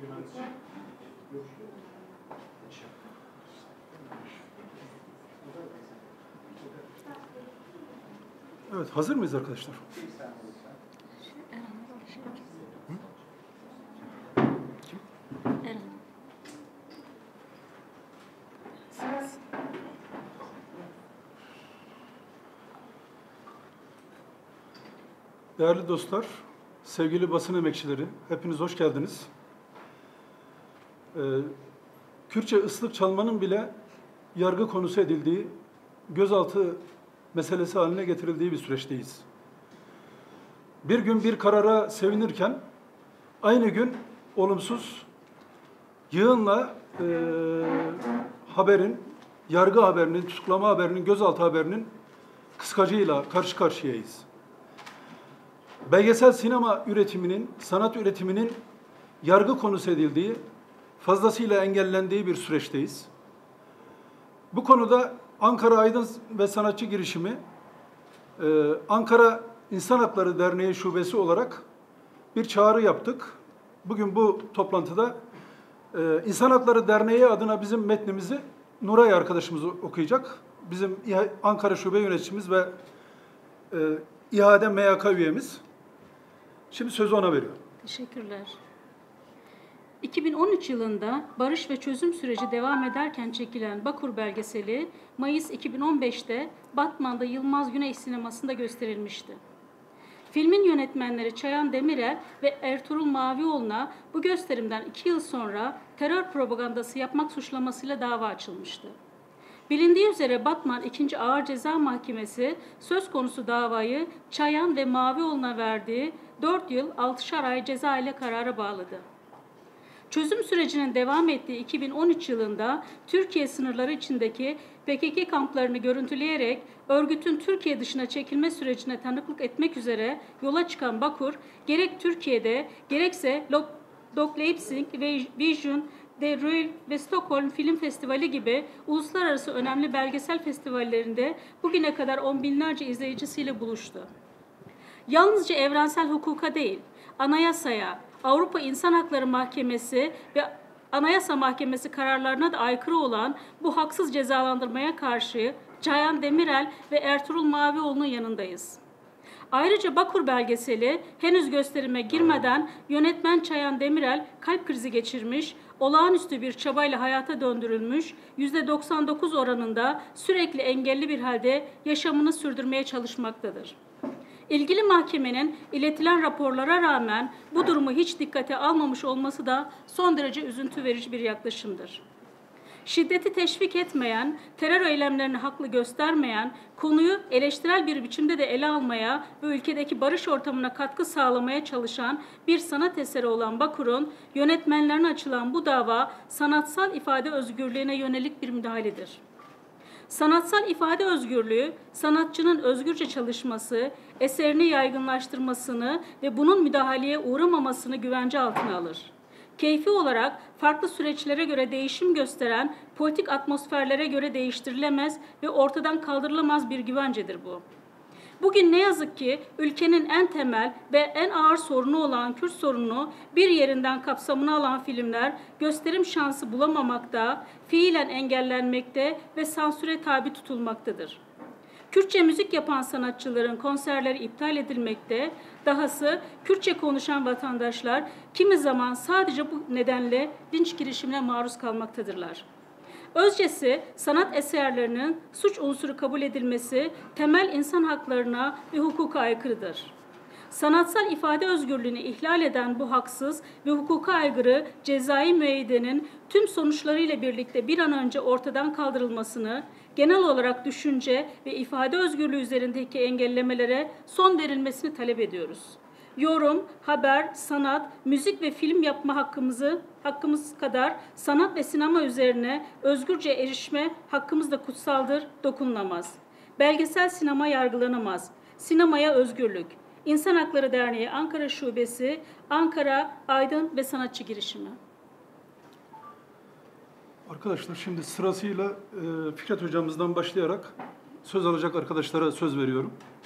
Evet, hazır mıyız arkadaşlar? Değerli dostlar, sevgili basın emekçileri, hepiniz hoş geldiniz. Kürtçe ıslık çalmanın bile yargı konusu edildiği, gözaltı meselesi haline getirildiği bir süreçteyiz. Bir gün bir karara sevinirken, aynı gün olumsuz, yığınla yargı haberinin, tutuklama haberinin, gözaltı haberinin kıskacıyla karşı karşıyayız. Belgesel sinema üretiminin, sanat üretiminin yargı konusu edildiği, fazlasıyla engellendiği bir süreçteyiz. Bu konuda Ankara Aydın ve Sanatçı Girişimi, Ankara İnsan Hakları Derneği Şubesi olarak bir çağrı yaptık. Bugün bu toplantıda İnsan Hakları Derneği adına bizim metnimizi Nuray arkadaşımız okuyacak. Bizim Ankara Şube Yöneticimiz ve İHA'de MYK üyemiz. Şimdi sözü ona veriyorum. Teşekkürler. 2013 yılında barış ve çözüm süreci devam ederken çekilen Bakur belgeseli Mayıs 2015'te Batman'da Yılmaz Güney Sineması'nda gösterilmişti. Filmin yönetmenleri Çayan Demirel ve Ertuğrul Mavioğlu'na bu gösterimden 2 yıl sonra terör propagandası yapmak suçlamasıyla dava açılmıştı. Bilindiği üzere Batman 2. Ağır Ceza Mahkemesi söz konusu davayı Çayan ve Mavioğlu'na verdiği 4 yıl 6'şar ay ceza ile karara bağladı. Çözüm sürecinin devam ettiği 2013 yılında Türkiye sınırları içindeki PKK kamplarını görüntüleyerek örgütün Türkiye dışına çekilme sürecine tanıklık etmek üzere yola çıkan Bakur, gerek Türkiye'de gerekse Leipzig ve Vision de Rühl ve Stockholm Film Festivali gibi uluslararası önemli belgesel festivallerinde bugüne kadar on binlerce izleyicisiyle buluştu. Yalnızca evrensel hukuka değil, anayasaya, Avrupa İnsan Hakları Mahkemesi ve Anayasa Mahkemesi kararlarına da aykırı olan bu haksız cezalandırmaya karşı Çayan Demirel ve Ertuğrul Mavioğlu'nun yanındayız. Ayrıca Bakur belgeseli henüz gösterime girmeden yönetmen Çayan Demirel kalp krizi geçirmiş, olağanüstü bir çabayla hayata döndürülmüş, %99 oranında sürekli engelli bir halde yaşamını sürdürmeye çalışmaktadır. İlgili mahkemenin iletilen raporlara rağmen bu durumu hiç dikkate almamış olması da son derece üzüntü verici bir yaklaşımdır. Şiddeti teşvik etmeyen, terör eylemlerini haklı göstermeyen, konuyu eleştirel bir biçimde de ele almaya ve ülkedeki barış ortamına katkı sağlamaya çalışan bir sanat eseri olan Bakur'un yönetmenlerine açılan bu dava sanatsal ifade özgürlüğüne yönelik bir müdahaledir. Sanatsal ifade özgürlüğü, sanatçının özgürce çalışması, eserini yaygınlaştırmasını ve bunun müdahaleye uğramamasını güvence altına alır. Keyfi olarak farklı süreçlere göre değişim gösteren politik atmosferlere göre değiştirilemez ve ortadan kaldırılamaz bir güvencedir bu. Bugün ne yazık ki ülkenin en temel ve en ağır sorunu olan Kürt sorununu bir yerinden kapsamına alan filmler gösterim şansı bulamamakta, fiilen engellenmekte ve sansüre tabi tutulmaktadır. Kürtçe müzik yapan sanatçıların konserleri iptal edilmekte, dahası Kürtçe konuşan vatandaşlar kimi zaman sadece bu nedenle linç girişimine maruz kalmaktadırlar. Özcesi, sanat eserlerinin suç unsuru kabul edilmesi temel insan haklarına ve hukuka aykırıdır. Sanatsal ifade özgürlüğünü ihlal eden bu haksız ve hukuka aykırı cezai müeyyidenin tüm sonuçlarıyla birlikte bir an önce ortadan kaldırılmasını, genel olarak düşünce ve ifade özgürlüğü üzerindeki engellemelere son verilmesini talep ediyoruz. Yorum, haber, sanat, müzik ve film yapma hakkımız kadar sanat ve sinema üzerine özgürce erişme hakkımız da kutsaldır, dokunulamaz. Belgesel sinema yargılanamaz. Sinemaya özgürlük. İnsan Hakları Derneği Ankara Şubesi, Ankara, Aydın ve Sanatçı Girişimi. Arkadaşlar şimdi sırasıyla Fikret Hocamızdan başlayarak söz alacak arkadaşlara söz veriyorum.